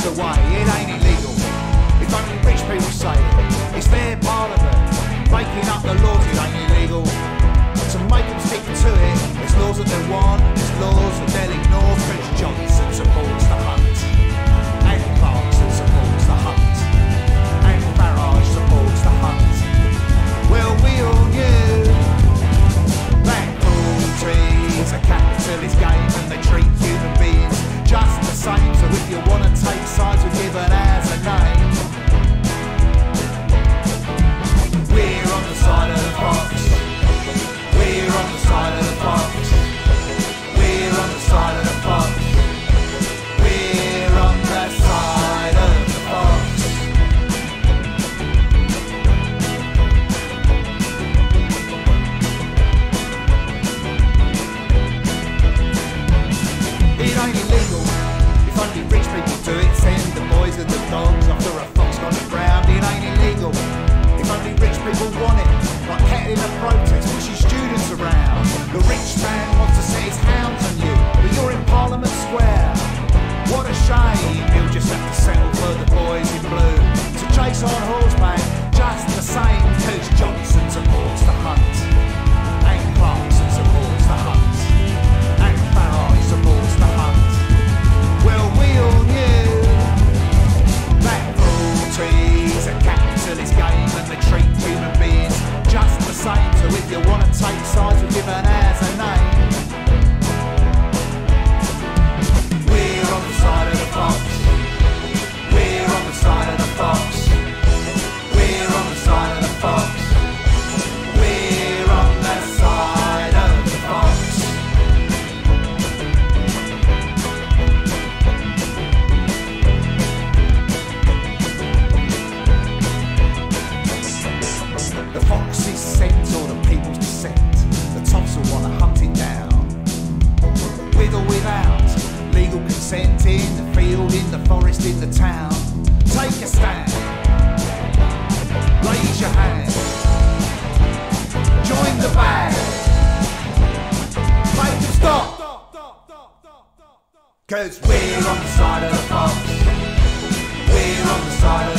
the way, it ain't illegal. If only rich people say it. It's their parliament, breaking up the laws, it ain't illegal. So make them stick to it. There's laws that they want, there's laws that they'll ignore. Prince Johnson supports the hunt, and Clarkson supports the hunt, and Farage supports the hunt. Well, we all knew that cruelty's a capitalist game and they treat human beings just the same. So if you want to take sides, we're given as a name. We're on the side of the fox. We're on the side of the fox. We're on the side of the fox. We're on the side of the fox. It ain't illegal if only rich people do it. Send the boys and the dogs after a fox on the ground. It ain't illegal if only rich people want it. Like cattle in a protest, pushing students around. The rich man wants to set his hounds on you, but you're in Parliament Square. What a shame, he'll just have to settle for the boys in blue to chase on horseback just the same. Cause Johnson supports the hunt, and Clarkson supports the hunt, and Farage supports the hunt. Well, we all knew that cruelty's a capitalist game and they treat human beings just the same. So if you want to take sides, we're given as a name. We're on the side of the fox. We're on the side of the fox. We're on the side of the fox. We're on the side of the fox. The fox is sent or the people's descent. The tops will want to hunt it down. With or without legal consent, in the field, in the forest, in the town. Take a stand. Raise your hand. Join the band. Make them stop. Cause we're on the side of the fox. We're on the side of the